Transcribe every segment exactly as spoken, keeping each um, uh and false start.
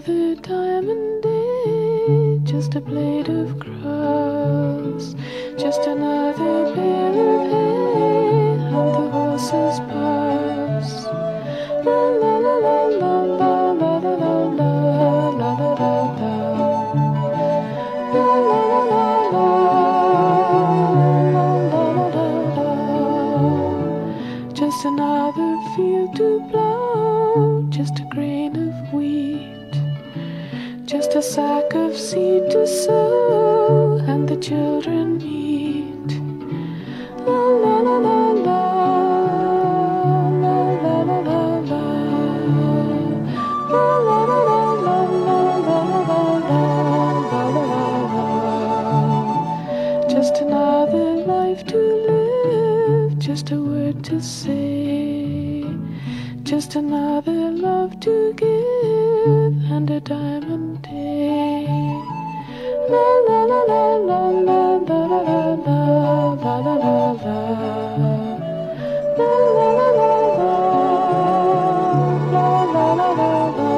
another diamond day, just a blade of grass, just another bale of hay, and the horses pass. La la la la la la la la la la la la la. Just another field to plough, just a grain of wheat, just a sack of seed to sow, and the children eat. La la la la la, la la la la la, la la la la la, la la la la. Just another life to live, just a word to say, just another love to give, and a diamond day. La la la la la la la la la la la la la la. La la la la la la la la la la.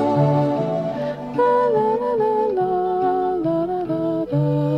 La la la la la la la la.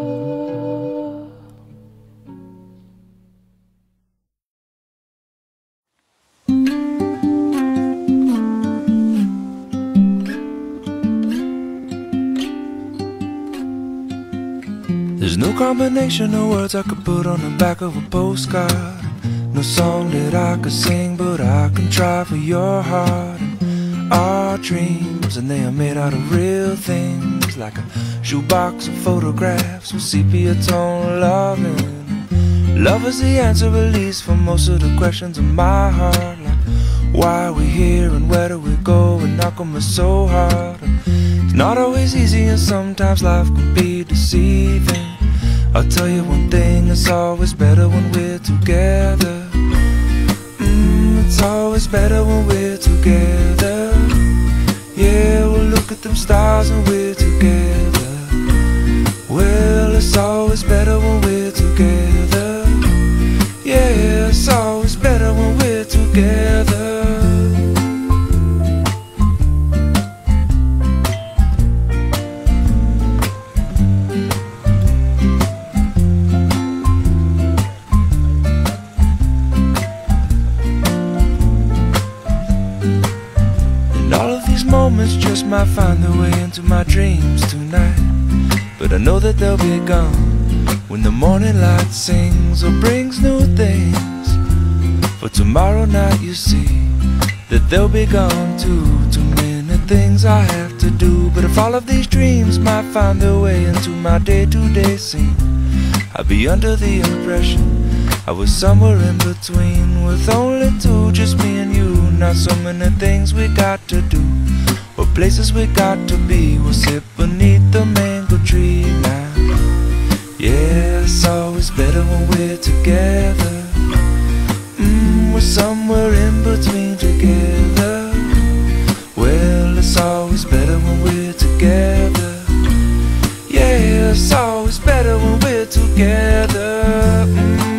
There's no combination of words I could put on the back of a postcard, no song that I could sing, but I can try for your heart. And our dreams, and they are made out of real things, like a shoebox of photographs with sepia tone loving. Love is the answer, at least, for most of the questions in my heart, like why are we here and where do we go, and how come it's so hard. And it's not always easy, and sometimes life can be deceiving. I'll tell you one thing, it's always better when we're together. Mm, it's always better when we're together. Yeah, we'll look at them stars and we're together. Well, it's always better when we're together. Yeah, it's always better when we're together. Moments just might find their way into my dreams tonight, but I know that they'll be gone when the morning light sings or brings new things. For tomorrow night you see that they'll be gone too. Too many things I have to do, but if all of these dreams might find their way into my day-to-day scene, I'd be under the impression I was somewhere in between, with only two, just me and you. Not so many things we got to do, or places we got to be. We'll sit beneath the mango tree now. Yeah, it's always better when we're together. Mm, we're somewhere in between together. Well, it's always better when we're together. Yeah, it's always better when we're together. Mm.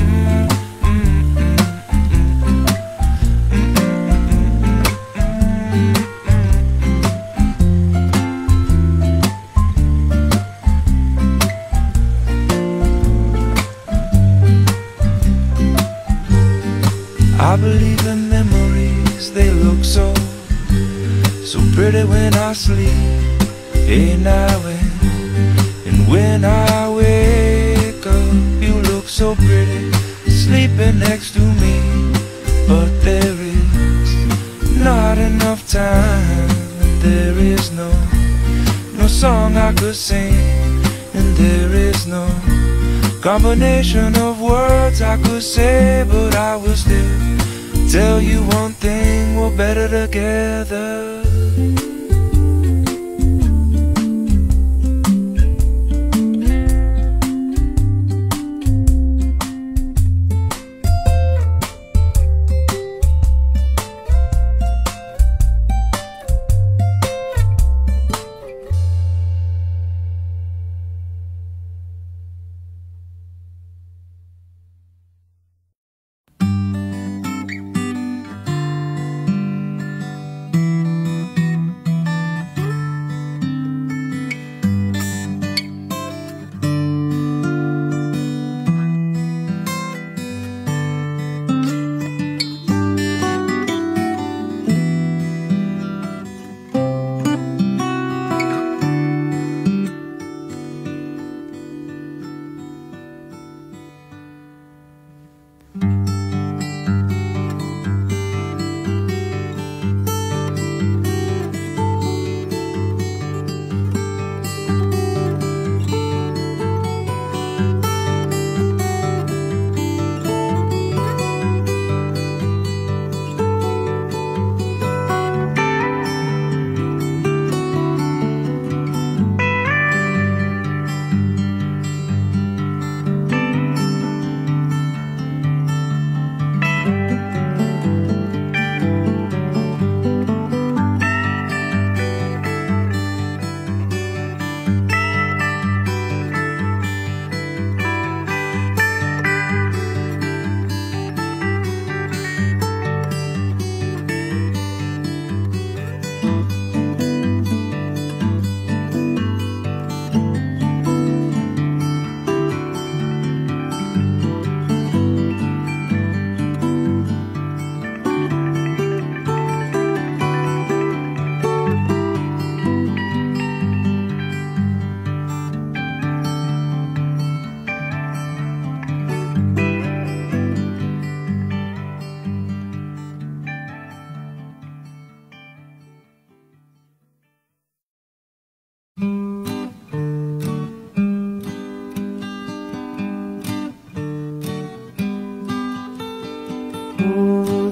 I believe in memories, they look so, so pretty when I sleep. Hey now and, and when I wake up, you look so pretty, sleeping next to me. But there is not enough time, and there is no, no song I could sing, and there is no combination of words I could say, but I will still tell you one thing, we're better together.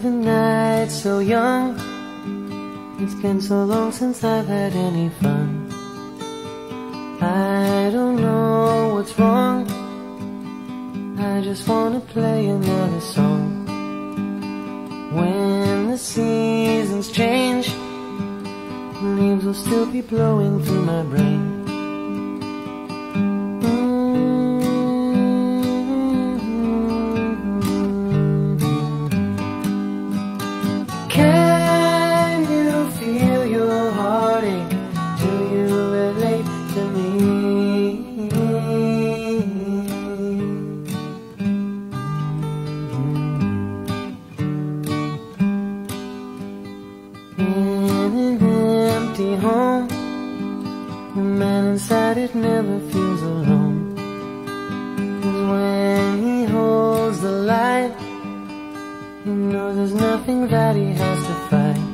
tonight so young. It's been so long since I've had any fun. I don't know what's wrong, I just wanna play another song. When the seasons change, the leaves will still be blowing through my brain. Can you feel your heartache? Do you relate to me? In an empty home, the man inside it never feels alone. 'Cause when he holds the light, he knows there's nothing that he has to fight.